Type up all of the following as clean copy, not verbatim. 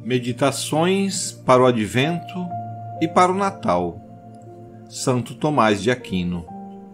Meditações para o Advento e para o Natal. Santo Tomás de Aquino.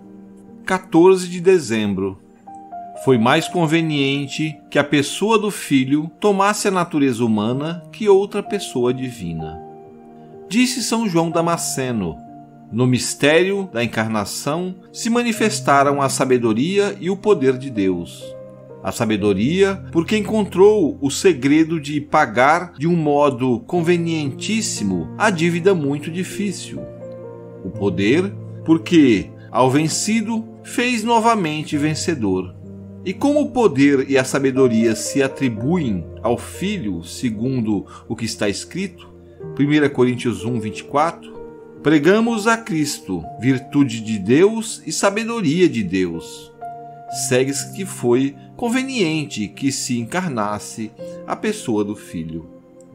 14 de dezembro. Foi mais conveniente que a pessoa do Filho tomasse a natureza humana que outra pessoa divina. Disse São João Damasceno: no mistério da encarnação se manifestaram a sabedoria e o poder de Deus. A sabedoria, porque encontrou o segredo de pagar de um modo convenientíssimo a dívida muito difícil. O poder, porque, ao vencido, fez novamente vencedor. E como o poder e a sabedoria se atribuem ao Filho, segundo o que está escrito, 1 Coríntios 1, 24, pregamos a Cristo, virtude de Deus e sabedoria de Deus. Segue-se que foi conveniente que se encarnasse a pessoa do Filho.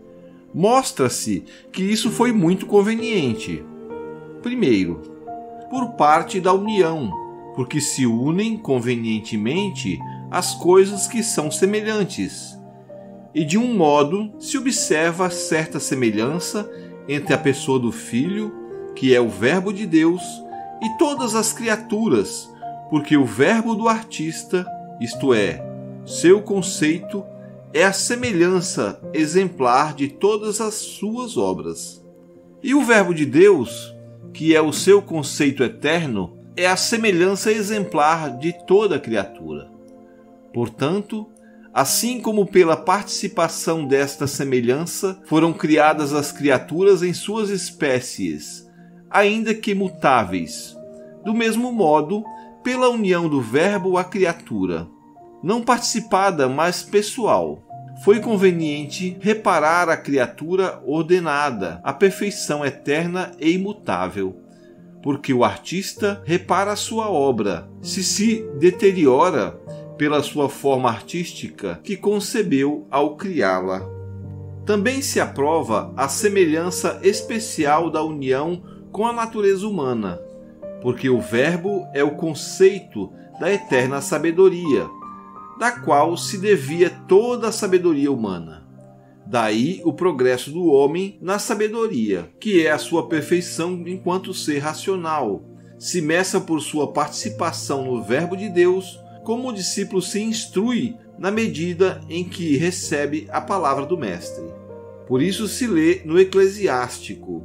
Mostra-se que isso foi muito conveniente. Primeiro, por parte da união, porque se unem convenientemente as coisas que são semelhantes, e de um modo se observa certa semelhança entre a pessoa do Filho, que é o Verbo de Deus, e todas as criaturas, porque o verbo do artista, isto é, seu conceito, é a semelhança exemplar de todas as suas obras. E o verbo de Deus, que é o seu conceito eterno, é a semelhança exemplar de toda a criatura. Portanto, assim como pela participação desta semelhança foram criadas as criaturas em suas espécies, ainda que mutáveis, do mesmo modo, pela união do Verbo à criatura, não participada, mas pessoal, foi conveniente reparar a criatura ordenada à perfeição eterna e imutável, porque o artista repara a sua obra, se deteriora pela sua forma artística que concebeu ao criá-la. Também se aprova a semelhança especial da união com a natureza humana, porque o Verbo é o conceito da eterna sabedoria, da qual se devia toda a sabedoria humana. Daí o progresso do homem na sabedoria, que é a sua perfeição enquanto ser racional, se meça por sua participação no Verbo de Deus, como o discípulo se instrui na medida em que recebe a palavra do Mestre. Por isso se lê no Eclesiástico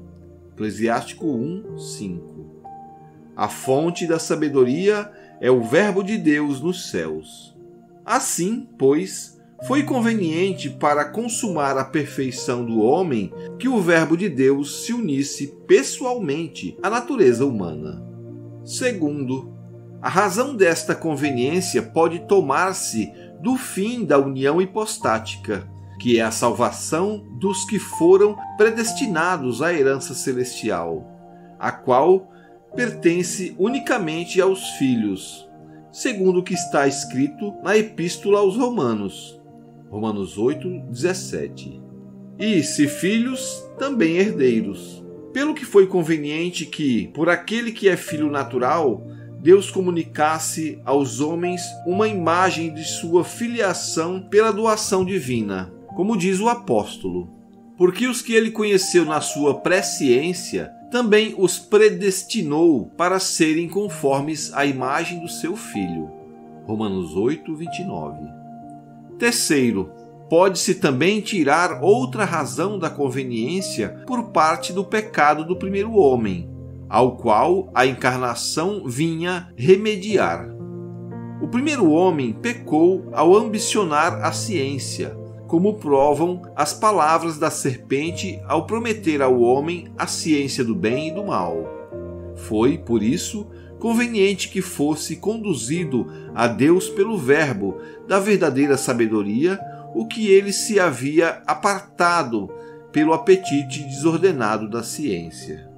1, 5. A fonte da sabedoria é o Verbo de Deus nos céus. Assim, pois, foi conveniente para consumar a perfeição do homem que o Verbo de Deus se unisse pessoalmente à natureza humana. Segundo, a razão desta conveniência pode tomar-se do fim da união hipostática, que é a salvação dos que foram predestinados à herança celestial, a qual pertence unicamente aos filhos, segundo o que está escrito na Epístola aos Romanos, Romanos 8, 17. E, se filhos, também herdeiros, pelo que foi conveniente que, por aquele que é filho natural, Deus comunicasse aos homens uma imagem de sua filiação pela doação divina, como diz o apóstolo. Porque os que ele conheceu na sua presciência, também os predestinou para serem conformes à imagem do seu Filho. Romanos 8, 29. Terceiro, pode-se também tirar outra razão da conveniência por parte do pecado do primeiro homem, ao qual a encarnação vinha remediar. O primeiro homem pecou ao ambicionar a ciência, como provam as palavras da serpente ao prometer ao homem a ciência do bem e do mal. Foi, por isso, conveniente que fosse conduzido a Deus pelo Verbo da verdadeira sabedoria, o que ele se havia apartado pelo apetite desordenado da ciência.